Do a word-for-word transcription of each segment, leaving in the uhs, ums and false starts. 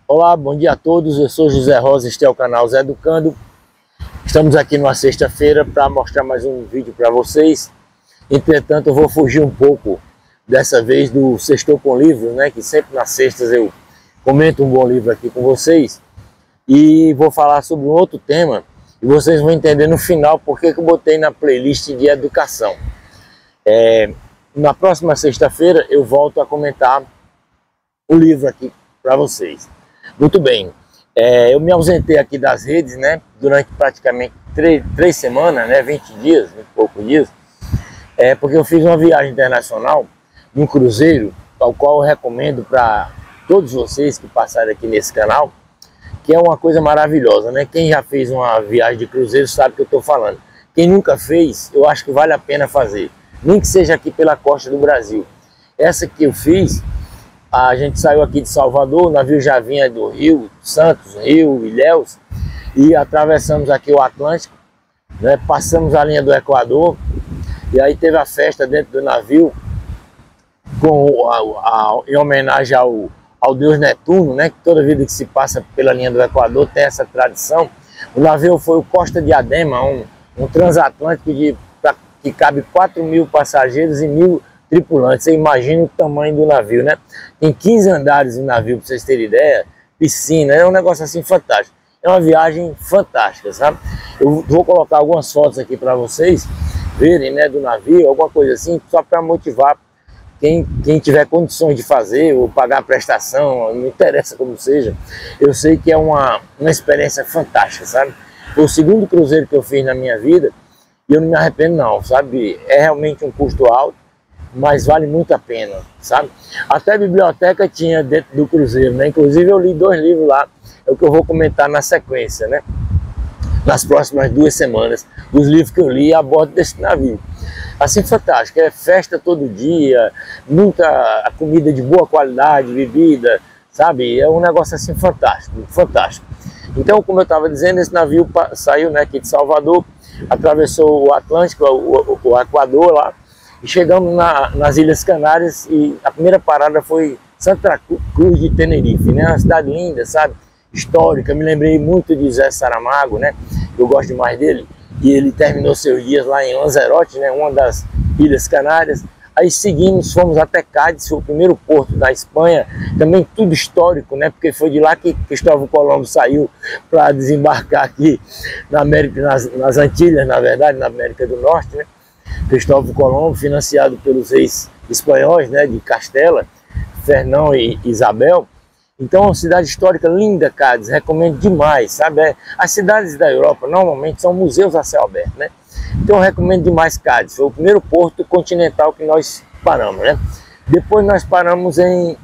Olá, bom dia a todos, eu sou José Rosa, este é o canal Zé Educando. Estamos aqui numa sexta-feira para mostrar mais um vídeo para vocês. Entretanto, eu vou fugir um pouco, dessa vez, do Sextou com Livros, né? Que sempre nas sextas eu comento um bom livro aqui com vocês. E vou falar sobre um outro tema, e vocês vão entender no final porque que eu botei na playlist de educação. É, na próxima sexta-feira eu volto a comentar o livro aqui para vocês. Muito bem, é, eu me ausentei aqui das redes, né, durante praticamente três, três semanas, né, vinte dias, vinte e poucos dias, é, porque eu fiz uma viagem internacional num cruzeiro, ao qual eu recomendo para todos vocês que passarem aqui nesse canal, que é uma coisa maravilhosa, né? Quem já fez uma viagem de cruzeiro sabe o que eu estou falando. Quem nunca fez, eu acho que vale a pena fazer, nem que seja aqui pela costa do Brasil. Essa que eu fiz, a gente saiu aqui de Salvador, o navio já vinha do Rio, Santos, Rio, Ilhéus, e atravessamos aqui o Atlântico, né? Passamos a linha do Equador, e aí teve a festa dentro do navio, com a, a, em homenagem ao, ao deus Netuno, né? Que toda vida que se passa pela linha do Equador tem essa tradição. O navio foi o Costa Diadema, um, um transatlântico de, pra, que cabe quatro mil passageiros e mil tripulantes. Você imagina o tamanho do navio, né? Tem quinze andares de navio, para vocês terem ideia, piscina, é um negócio assim fantástico. É uma viagem fantástica, sabe? Eu vou colocar algumas fotos aqui para vocês verem, né, do navio, alguma coisa assim, só para motivar quem, quem tiver condições de fazer ou pagar a prestação, não interessa como seja. Eu sei que é uma, uma experiência fantástica, sabe? Foi o segundo cruzeiro que eu fiz na minha vida e eu não me arrependo não, sabe? É realmente um custo alto, mas vale muito a pena, sabe? Até a biblioteca tinha dentro do cruzeiro, né? Inclusive eu li dois livros lá, é o que eu vou comentar na sequência, né? Nas próximas duas semanas, dos livros que eu li a bordo desse navio. Assim, fantástico, é festa todo dia, muita comida de boa qualidade, bebida, sabe? É um negócio assim fantástico, fantástico. Então, como eu estava dizendo, esse navio saiu, né, aqui de Salvador, atravessou o Atlântico, o, o, o Equador lá, e chegamos na, nas Ilhas Canárias e a primeira parada foi Santa Cruz de Tenerife, né? Uma cidade linda, sabe? Histórica, me lembrei muito de Zé Saramago, né? Eu gosto demais dele. E ele terminou seus dias lá em Lanzarote, né? Uma das Ilhas Canárias. Aí seguimos, fomos até Cádiz, foi o primeiro porto da Espanha, também tudo histórico, né? Porque foi de lá que Cristóvão Colombo saiu para desembarcar aqui na América, nas, nas Antilhas, na verdade, na América do Norte, né? Cristóvão Colombo, financiado pelos reis espanhóis, né, de Castela, Fernão e Isabel. Então, é uma cidade histórica linda, Cádiz, recomendo demais, sabe? É, as cidades da Europa normalmente são museus a céu aberto, né? Então, eu recomendo demais Cádiz. Foi o primeiro porto continental que nós paramos, né? Depois nós paramos em,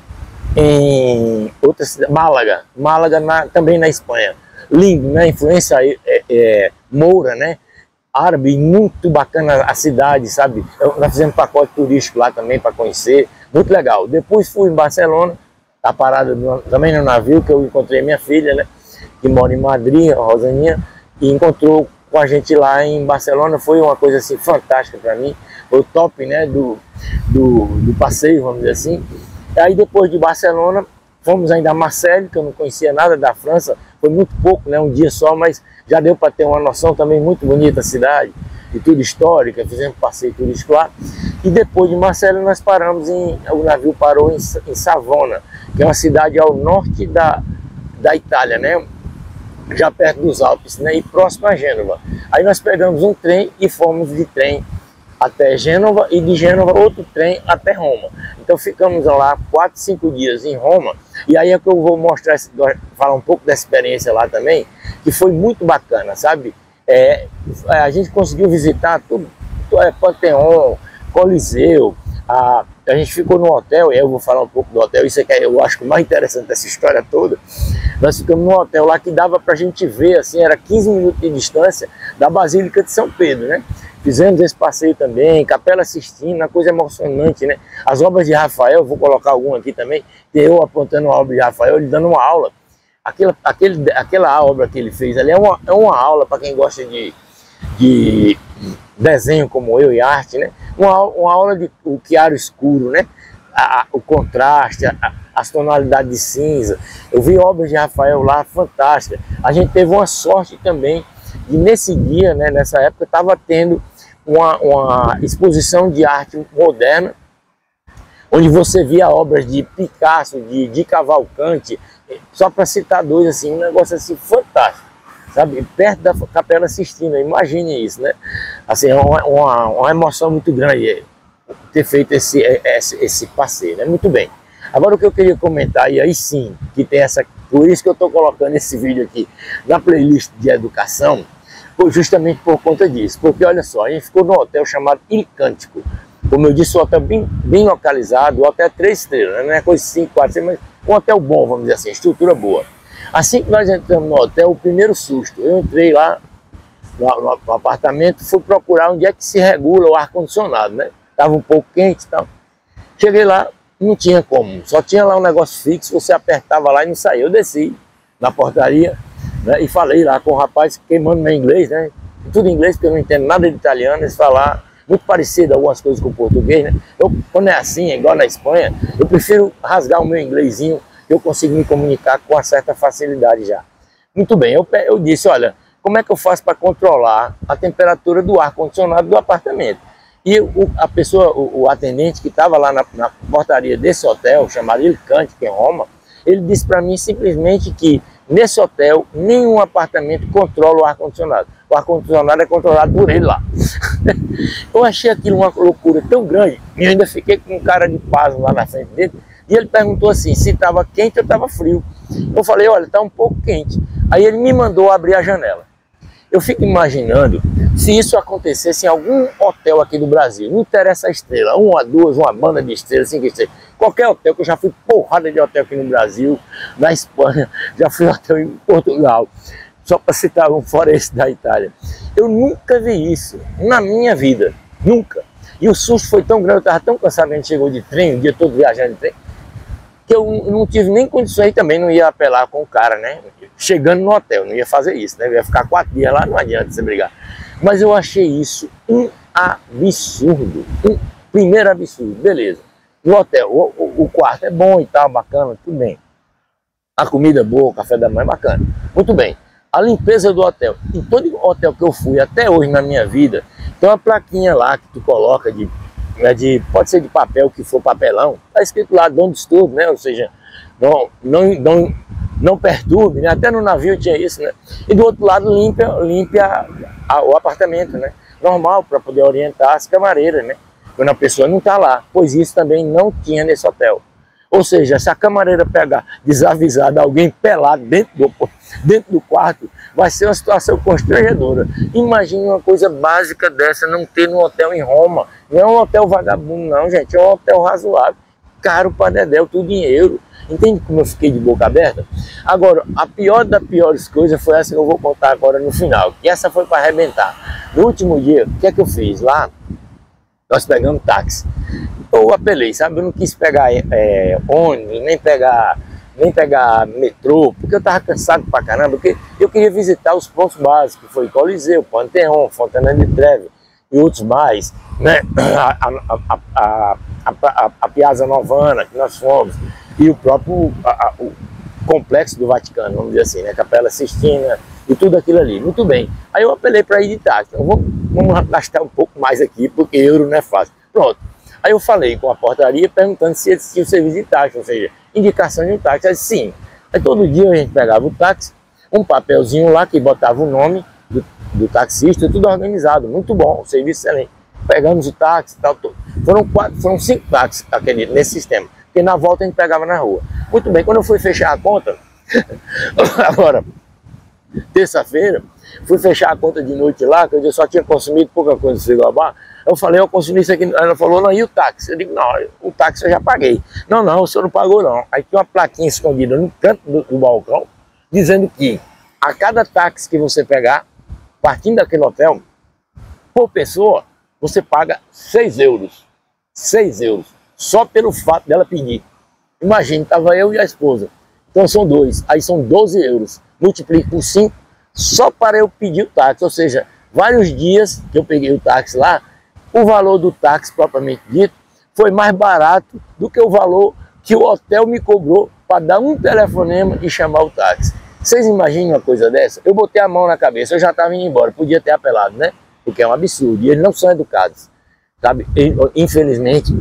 em outra cidade, Málaga, Málaga na, também na Espanha. Lindo, né? Influência é, é, moura, né? Árabe, muito bacana a cidade, sabe? Nós fizemos pacote turístico lá também para conhecer, muito legal. Depois fui em Barcelona, a parada do, também no navio, que eu encontrei minha filha, né? Que mora em Madrid, a Rosaninha, e encontrou com a gente lá em Barcelona. Foi uma coisa assim fantástica para mim, foi o top, né? Do, do, do passeio, vamos dizer assim. E aí depois de Barcelona, fomos ainda a Marseille, que eu não conhecia nada da França, foi muito pouco, né? Um dia só, mas já deu para ter uma noção também, muito bonita a cidade, e tudo histórica, fizemos passeio turístico lá. E depois de Marseille nós paramos, em, o navio parou em, em Savona, que é uma cidade ao norte da, da Itália, né? Já perto dos Alpes, né? E próximo a Gênova. Aí nós pegamos um trem e fomos de trem até Gênova e de Gênova outro trem até Roma. Então ficamos lá quatro, cinco dias em Roma, e aí é que eu vou mostrar, falar um pouco da experiência lá também, que foi muito bacana, sabe? É, a gente conseguiu visitar tudo, é, Panteão, Coliseu, a, a gente ficou no hotel, e eu vou falar um pouco do hotel, isso é que eu acho que o mais interessante dessa história toda. Nós ficamos num hotel lá que dava pra gente ver, assim, era quinze minutos de distância da Basílica de São Pedro, né? Fizemos esse passeio também, Capela Sistina, uma coisa emocionante, né? As obras de Rafael, vou colocar alguma aqui também, eu apontando a obra de Rafael, ele dando uma aula. Aquela, aquele, aquela obra que ele fez ali é uma, é uma aula para quem gosta de, de desenho como eu e arte, né? Uma, uma aula de o chiaro escuro, né? A, o contraste, a, as tonalidades de cinza. Eu vi obras de Rafael lá fantásticas. A gente teve uma sorte também de nesse dia, né, nessa época, estava tendo uma, uma exposição de arte moderna, onde você via obras de Picasso, de, de Cavalcante, só para citar dois, assim, um negócio assim fantástico, sabe? Perto da Capela Sistina, imagine isso, né? Assim, é uma, uma, uma emoção muito grande ter feito esse, esse, esse passeio, né? Muito bem. Agora o que eu queria comentar, e aí sim, que tem essa, por isso que eu estou colocando esse vídeo aqui na playlist de educação, justamente por conta disso, porque olha só, a gente ficou num hotel chamado Il Cântico. Como eu disse, um hotel bem, bem localizado, um hotel três estrelas, né? Não é coisa de cinco, quatro, mas um hotel bom, vamos dizer assim, estrutura boa. Assim que nós entramos no hotel, o primeiro susto, eu entrei lá no, no apartamento, fui procurar onde é que se regula o ar-condicionado, né? Estava um pouco quente e tal. Cheguei lá, não tinha como, só tinha lá um negócio fixo, você apertava lá e não saía. Eu desci na portaria, né, e falei lá com o rapaz queimando meu inglês, né? Tudo em inglês, porque eu não entendo nada de italiano, eles falaram muito parecido algumas coisas com o português, né? Eu, quando é assim, é igual na Espanha, eu prefiro rasgar o meu inglesinho, que eu consigo me comunicar com uma certa facilidade já. Muito bem, eu, eu disse, olha, como é que eu faço para controlar a temperatura do ar-condicionado do apartamento? E o, a pessoa, o, o atendente que estava lá na, na portaria desse hotel, chamado Il Cântico, em Roma, ele disse para mim simplesmente que nesse hotel nenhum apartamento controla o ar-condicionado. O ar-condicionado é controlado por ele lá. Eu achei aquilo uma loucura tão grande, e ainda fiquei com um cara de pasmo lá na frente dele, e ele perguntou assim, se estava quente ou estava frio. Eu falei, olha, está um pouco quente. Aí ele me mandou abrir a janela. Eu fico imaginando se isso acontecesse em algum hotel aqui do Brasil, não interessa a estrela, uma, duas, uma banda de estrelas, cinco estrelas, qualquer hotel, que eu já fui porrada de hotel aqui no Brasil, na Espanha, já fui hotel em Portugal, só para citar um fora esse da Itália. Eu nunca vi isso na minha vida, nunca. E o susto foi tão grande, eu estava tão cansado que a gente chegou de trem, o dia todo viajando de trem, que eu não tive nem condições, também não ia apelar com o cara, né? Chegando no hotel, não ia fazer isso, né? Eu ia ficar quatro dias lá, não adianta você brigar. Mas eu achei isso um absurdo, um primeiro absurdo, beleza. No hotel, o, o, o quarto é bom e tal, bacana, tudo bem. A comida é boa, o café da manhã é bacana, muito bem. A limpeza do hotel, em todo hotel que eu fui até hoje na minha vida, tem uma plaquinha lá que tu coloca de, né, de pode ser de papel, que for papelão, tá escrito lá, don't disturb, né? Ou seja, não, não, não, não perturbe, né? Até no navio tinha isso, né? E do outro lado limpa, limpa a, a, o apartamento, né? Normal, para poder orientar as camareiras, né? Quando a pessoa não está lá, pois isso também não tinha nesse hotel. Ou seja, se a camareira pegar desavisada alguém pelado dentro do, dentro do quarto, vai ser uma situação constrangedora. Imagine uma coisa básica dessa não ter no hotel em Roma. Não é um hotel vagabundo não, gente, é um hotel razoável, caro para dedéu, tudo em euro. Entende como eu fiquei de boca aberta? Agora, a pior das piores coisas foi essa que eu vou contar agora no final, que essa foi para arrebentar. No último dia, o que é que eu fiz? Lá, nós pegamos táxi. Eu apelei, sabe? Eu não quis pegar é, ônibus, nem pegar, nem pegar metrô, porque eu estava cansado pra caramba, porque eu queria visitar os pontos básicos, que foi Coliseu, Panteão, Fontana de Trevi e outros mais, né? A, a, a, a, a, a Piazza Novana, que nós fomos, e o próprio a, a, o complexo do Vaticano, vamos dizer assim, né? Capela Sistina e tudo aquilo ali. Muito bem. Aí eu apelei para ir de táxi. Então, vamos, vamos gastar um pouco mais aqui, porque euro não é fácil. Pronto. Aí eu falei com a portaria perguntando se existia o serviço de táxi, ou seja, indicação de um táxi. Aí sim. Aí todo dia a gente pegava o táxi, um papelzinho lá que botava o nome do, do taxista, tudo organizado, muito bom, o serviço excelente. Pegamos o táxi e tal, tudo. Foram, quatro, foram cinco táxis aquele, nesse sistema, porque na volta a gente pegava na rua. Muito bem, quando eu fui fechar a conta, agora, terça-feira, fui fechar a conta de noite lá, que eu só tinha consumido pouca coisa do frigobar. Eu falei, eu consumi isso aqui. Ela falou, não, e o táxi? Eu digo, não, o táxi eu já paguei. Não, não, o senhor não pagou não. Aí tinha uma plaquinha escondida no canto do, do balcão, dizendo que a cada táxi que você pegar, partindo daquele hotel, por pessoa, você paga seis euros. seis euros. Só pelo fato dela pedir. Imagina, estava eu e a esposa. Então são dois, aí são doze euros. Multiplique por cinco, só para eu pedir o táxi. Ou seja, vários dias que eu peguei o táxi lá, o valor do táxi propriamente dito foi mais barato do que o valor que o hotel me cobrou para dar um telefonema e chamar o táxi. Vocês imaginam uma coisa dessa? Eu botei a mão na cabeça, eu já estava indo embora, podia ter apelado, né? Porque é um absurdo, e eles não são educados, sabe? E, infelizmente,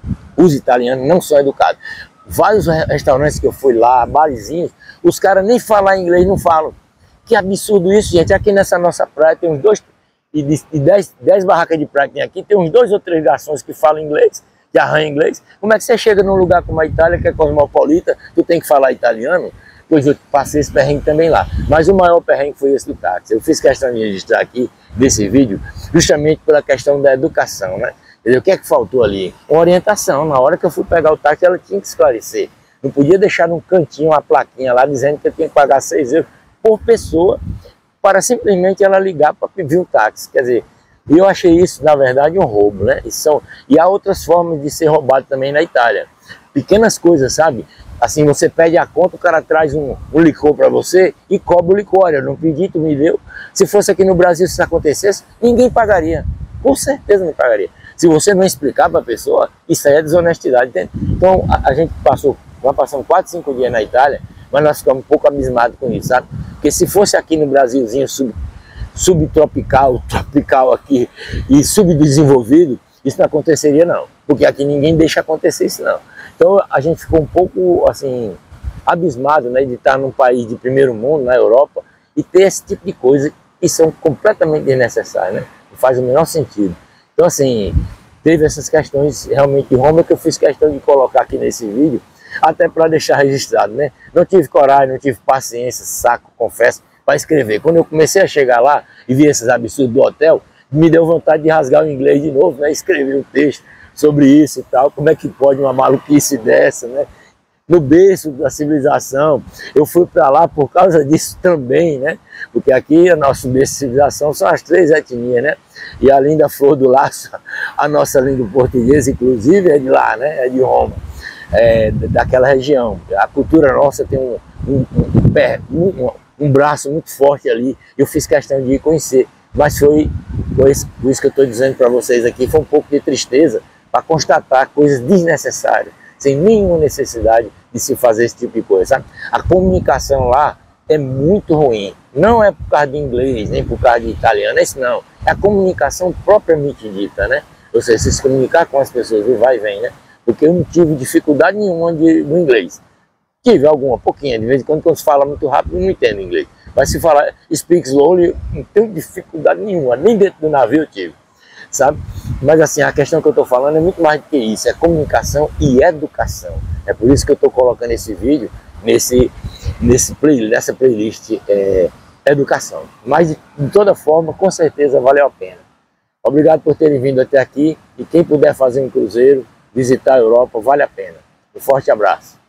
os italianos não são educados. Vários restaurantes que eu fui lá, barzinhos, os caras nem falar inglês não falam. Que absurdo isso, gente. Aqui nessa nossa praia tem uns dois, e de, de dez, dez barracas de praia que tem aqui, tem uns dois ou três garçons que falam inglês, que arranham inglês. Como é que você chega num lugar como a Itália, que é cosmopolita, tu tem que falar italiano? Pois eu passei esse perrengue também lá. Mas o maior perrengue foi esse do táxi. Eu fiz questão de registrar aqui, desse vídeo, justamente pela questão da educação, né? O que é que faltou ali? Uma orientação. Na hora que eu fui pegar o táxi, ela tinha que esclarecer. Não podia deixar num cantinho uma plaquinha lá dizendo que eu tinha que pagar seis euros por pessoa para simplesmente ela ligar para pedir um táxi. Quer dizer, eu achei isso, na verdade, um roubo, né? E, são, e há outras formas de ser roubado também na Itália. Pequenas coisas, sabe? Assim, você pede a conta, o cara traz um, um licor para você e cobra o licor. Eu não pedi, tu me deu. Se fosse aqui no Brasil, se isso acontecesse, ninguém pagaria. Com certeza não pagaria. Se você não explicar para a pessoa, isso aí é desonestidade, entende? Então, a, a gente passou, nós passamos quatro, cinco dias na Itália, mas nós ficamos um pouco abismados com isso, sabe? Porque se fosse aqui no Brasilzinho sub, subtropical, tropical aqui e subdesenvolvido, isso não aconteceria não. Porque aqui ninguém deixa acontecer isso não. Então a gente ficou um pouco assim, abismado, né, de estar num país de primeiro mundo, na Europa, e ter esse tipo de coisa que são completamente desnecessárias, né? Não faz o menor sentido. Então assim, teve essas questões realmente de Roma que eu fiz questão de colocar aqui nesse vídeo, até para deixar registrado, né? Não tive coragem, não tive paciência, saco, confesso, para escrever. Quando eu comecei a chegar lá e vi esses absurdos do hotel, me deu vontade de rasgar o inglês de novo, né? Escrever um texto sobre isso e tal, como é que pode uma maluquice dessa, né? No berço da civilização, eu fui para lá por causa disso também, né? Porque aqui, o nosso berço de civilização são as três etnias, né? E a linda Flor do Laço, a nossa língua portuguesa, inclusive, é de lá, né? É de Roma, é, daquela região. A cultura nossa tem um, um, um, pé, um, um braço muito forte ali, eu fiz questão de ir conhecer, mas foi, foi por isso que eu estou dizendo para vocês aqui, foi um pouco de tristeza, para constatar coisas desnecessárias, sem nenhuma necessidade de se fazer esse tipo de coisa, sabe? A comunicação lá é muito ruim, não é por causa de inglês, nem por causa de italiano, é isso não, é a comunicação propriamente dita, né? Ou seja, se comunicar com as pessoas, vai e vem, né? Porque eu não tive dificuldade nenhuma de, no inglês, tive alguma, pouquinha, de vez em quando, quando se fala muito rápido, eu não entendo inglês, mas se falar speak slowly, não tenho dificuldade nenhuma, nem dentro do navio eu tive, sabe? Mas assim, a questão que eu estou falando é muito mais do que isso, é comunicação e educação. É por isso que eu estou colocando esse vídeo nesse, nesse play, nessa playlist é, educação. Mas de, de toda forma, com certeza valeu a pena. Obrigado por terem vindo até aqui e quem puder fazer um cruzeiro, visitar a Europa, vale a pena. Um forte abraço.